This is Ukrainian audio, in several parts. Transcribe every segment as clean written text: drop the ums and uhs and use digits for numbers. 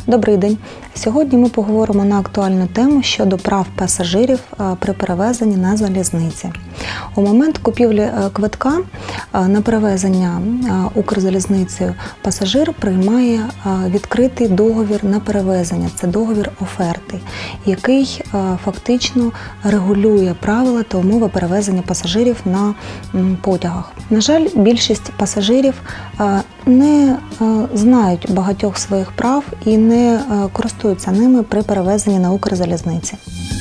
Добрий день! Сьогодні ми поговоримо на актуальну тему щодо прав пасажирів при перевезенні на залізниці. У момент купівлі квитка на перевезення Укрзалізницею пасажир приймає відкритий договір на перевезення. Це договір оферти, який фактично регулює правила та умови перевезення пасажирів на потягах. На жаль, більшість пасажирів не знають багатьох своїх прав і не користуються ними при перевезенні на Укрзалізниці.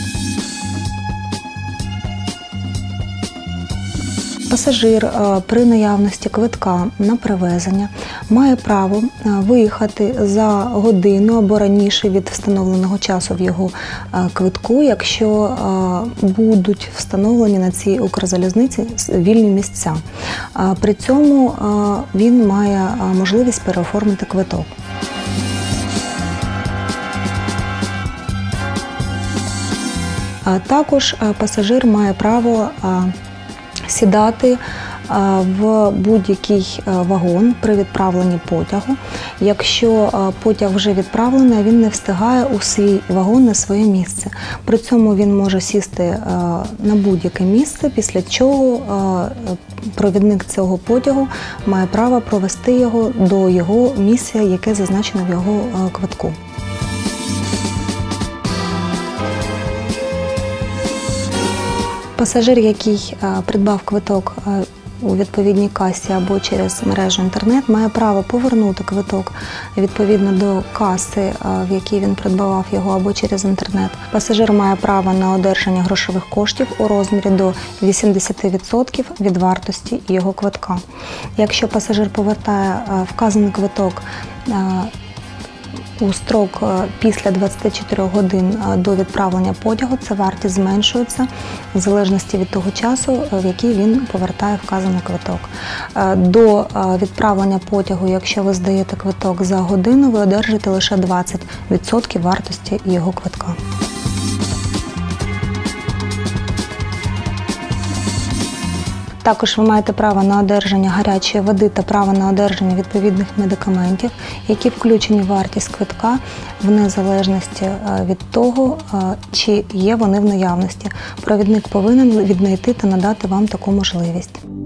Пасажир при наявності квитка на перевезення має право виїхати за годину або раніше від встановленого часу в його квитку, якщо будуть встановлені на цій Укрзалізниці вільні місця. При цьому він має можливість переоформити квиток. Також пасажир має право сідати в будь-який вагон при відправленні потягу. Якщо потяг вже відправлений, він не встигає у свій вагон на своє місце. При цьому він може сісти на будь-яке місце, після чого провідник цього потягу має право провести його до його місця, яке зазначено в його квитку. Пасажир, який придбав квиток у відповідній касі або через мережу інтернет, має право повернути квиток відповідно до каси, в якій він придбавав його, або через інтернет. Пасажир має право на одержання грошових коштів у розмірі до 80% від вартості його квитка. Якщо пасажир повертає вказаний квиток у строк після 24 годин до відправлення потягу, ця вартість зменшується в залежності від того часу, в який він повертає вказаний квиток. До відправлення потягу, якщо ви здаєте квиток за годину, ви одержите лише 20% вартості його квитка. Також ви маєте право на одержання гарячої води та право на одержання відповідних медикаментів, які включені в вартість квитка в незалежності від того, чи є вони в наявності. Провідник повинен віднайти та надати вам таку можливість.